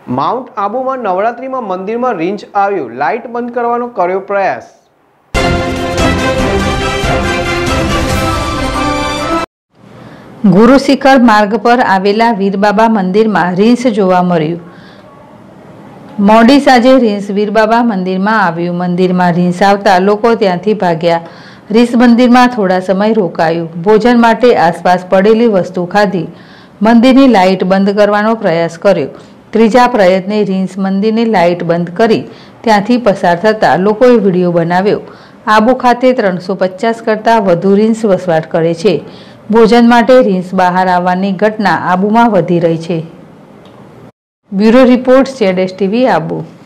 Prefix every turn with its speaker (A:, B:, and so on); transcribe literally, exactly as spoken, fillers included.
A: Mount આબુમાં નવરાત્રીમાં મંદિરમાં રીંછ આવ્યું, લાઇટ બંધ કરવાનો કર્યો પ્રયાસ।
B: ગુરુ શિખર માર્ગ પર આવેલા વીરબાબા મંદિરમાં રીંછ જોવા મળ્યું। મોડી સાંજે રીંછ વીરબાબા મંદિરમાં આવ્યું। મંદિરમાં રીંછ આવતા લોકો ત્યાંથી ભાગ્યા। રીંછ મંદિરમાં થોડા સમય રોકાયું, ભોજન માટે આસપાસ પડેલી વસ્તુ ખાધી, મંદિરની લાઇટ બંધ કરવાનો પ્રયાસ કર્યો। ત્રીજા પ્રયત્ને રીંછ મંદિરની લાઇટ બંધ કરી ત્યાંથી પસાર થતાં લોકોએ વિડીયો બનાવ્યો। આબુ ખાતે ત્રણસો પચાસ કરતાં વધુ રીંછ વસવાટ કરે છે। ભોજન માટે રીંછ બહાર આવવાની ઘટના આબુમાં વધી રહી છે। Bureau report, Z S TV Abu.